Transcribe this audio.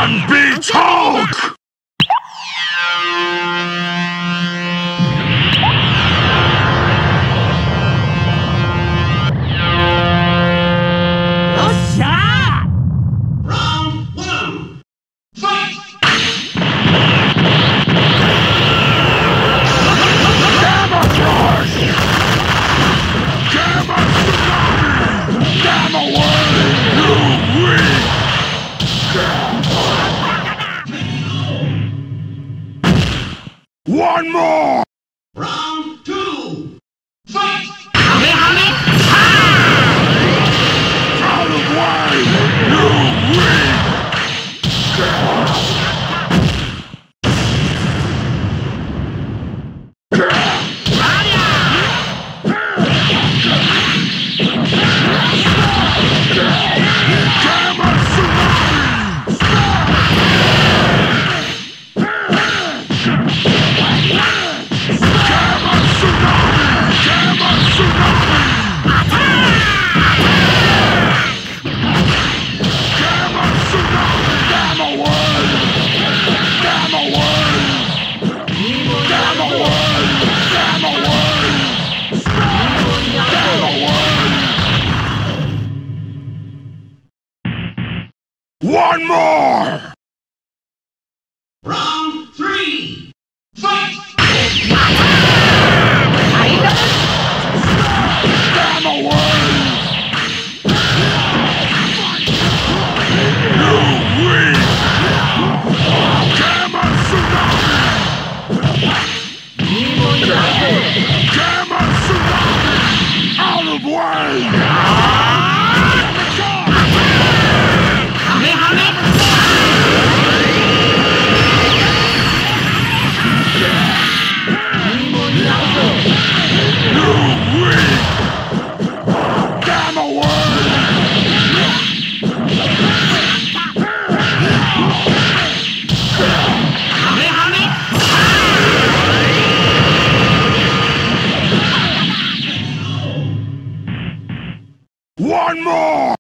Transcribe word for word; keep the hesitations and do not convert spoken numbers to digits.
One beats Hulk! Round one, fight! Gamma Crush! Gamma Tsunami! Gamma Wave! You weak! One more! Round two, fight! Out of way! You weak! Gamma Tsunami! Gamma Tsunami! Gamma Tsunami! Gamma Tsunami! Gamma Wave! Gamma Wave! Gamma Wave! Gamma Wave! Gamma Wave! One more! Round three, fight! Gamma Wave! You weak! Gamma Tsunami! Gamma Tsunami! Out of way! You weak! Gamma Wave! One more!